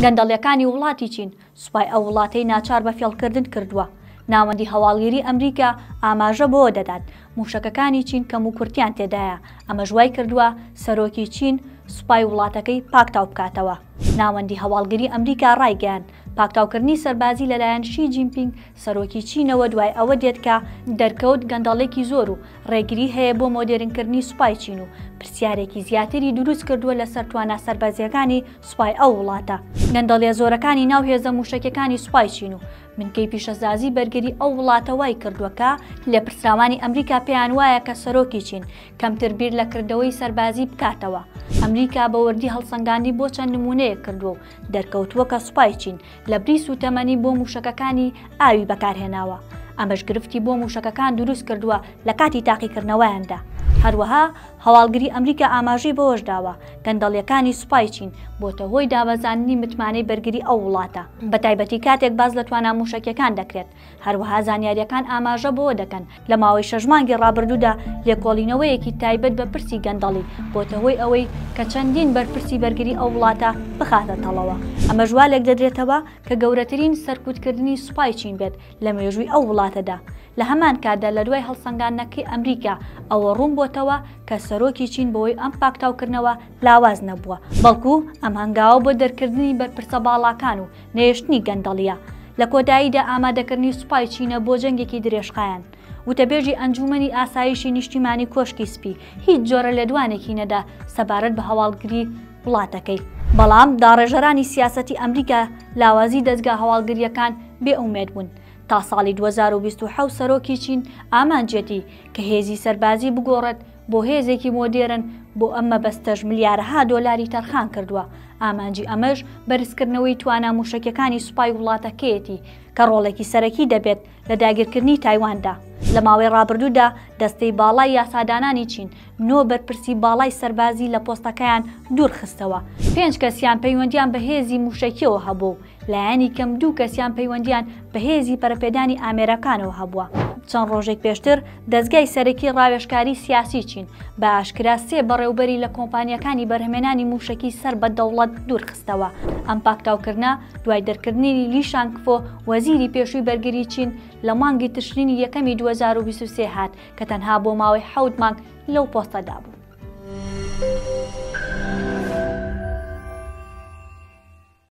گەندەڵیەکانی وڵاتی چین سوپای ئەو وڵاتەی ناچار بە فێڵکردن کردووە. ناوەندی هەواڵگیری ئەمریکا ئاماژە بۆ دەدات موشەکەکانی چین کەم و کورتیان تێدایە. ئەمە ژوای کردووە سەرۆکی چین سوپای وڵاتەکەی پاکتاو بکاتەوە. ناوەندی هەواڵگیری ئەمریکا ڕایگەیاند پاکتاوکردنی سەربازی لەلایەن شی جینپینگ سەرۆکی چینەوە دوای ئەوە دێت کە دەرکەوت گەندەڵێکی زۆر و ڕێگری هەیە بۆ مۆدێرنکردنی سوپای چین و پرسیارێکی زیاتری دروست کردووە لەسەر توانە سەربازیەکانی سوپای ئەو وڵاتە. گەندەڵیە زۆرەکانی ناو هێزە موشکەکانی سوپای چین و منکەی پیشەسازی بەرگری ئەو وڵاتە وای کردووەکە لە پرسراوانی ئەمریکا پێیان وایە کە سەرۆکی چین کەمتر بیر لە کردەوەی سەربازی بکاتەوە. ئەمریکا بە وردی هەڵسەنگاندی بۆ چەند نمونەیە کردووە و دەرکەوتووە کە سوپای چین لە بریس و تەمەنی بۆ موشکەکانی ئاوی بەکارهێناوە. ئەمەش گرفتی بۆ موشکەکان دروست کردووە لە کاتی تاقیکردنەوەیاندا. هەروەها هەواڵگری ئەمریکا ئاماژەی بەوەش داوە گەندەڵیەکانی سوپای چین بۆتە هۆی دابەزاننی متمانەی بەرگری ئەو وڵاتە بە تایبەتی کاتێک باز لە توانە موشکەکان دەکرێت. هەروەها زانیاریەکان ئاماژە بەوە دەکەن لە ماوەی 6 مانگی ڕابردوودا لێکۆڵینەوەیەکی تایبەت بە پرسی گەندەڵی بۆتە هۆی ئەوەی کە چەندین بەرپرسی بەرگری ئەو وڵاتە بخاتە تەڵەوە. ئەمە ژوالێک دەدرێتەوە کە گەورەترین سەرکوتکردنی سوپای چین بێت لە مێژووی ئەو وڵاتەدا. لە هەمان کاتدا لە دوای هەڵسەنگاندنەکەی ئەمریکا ئەوە ڕوون بۆتەوە کە سەرۆکی چین بۆی ئەم پاکتاوکردنەوە لاواز نەبووە، بەڵکو ئەم هەنگاوە بۆ دەرکردنی بەرپرسە باڵاکان و نێشتنی گەندەڵیە. لە کۆتاییدا ئامادەکردنی سوپای چینە بۆ جەنگێکی درێژخایەن. وتەبێژی ئەنجومەنی ئاسایشی نیشتیمانی کۆشکی سپی هیچ جۆرە لێدوانێکی نەدا سەبارەت بە هەواڵگری وڵاتەکەی. بەڵام داڕێژەرانی سیاسەتی ئەمریکا لاوازی دەستگا هەواڵگریەکان بێئومێد بوون. تا ساڵی 2027 سەرۆکی چین ئامانجێتی کە هێزی سەربازی بگۆڕێت بۆ هێزێکی مۆدێرن بۆ ئەمە بەستەژ ملیارەها دۆلاری تەرخان کردووە. ئامانجی ئەمەش بەرزکردنەوەی توانە موشکەکانی سوپای وڵاتەکەیەتی کە ڕۆڵێکی سەرەکی دەبێت لە داگیرکردنی تایواندا. لە ماوەی ڕابردوودا دەستەی باڵای یاسادانانی چین 9 بەرپرسی باڵای سەربازی لە پۆستەکەیان دوورخستەوە. 5 کەسیان پەیوەندیان بە هێزی موشکیەوە هەبوو، لایەنی کەم 2 کەسیان پەیوەندیان بە هێزی پەرەپێدانی ئامێرەکانەوە هەبووە. چەند ڕۆژێک پێشتر دەستگای سەرەکی ڕاوێژکاری سیاسی چین بە ئاشکرا 3 بەڕێوبەری لە کۆمپانیەکانی بەرهەمێنانی موشکی سەر بە دەوڵەت دوورخستەوە. ئەم پاکتاوکردنە دوای دەرکردنی لی شانگفۆ وەزیری پێشووی بەرگری چین لە مانگی تشرینی یەکەمی 2023 هات کە تەنها بۆ ماوەی 7 مانگ لەو پۆستەدا بوو.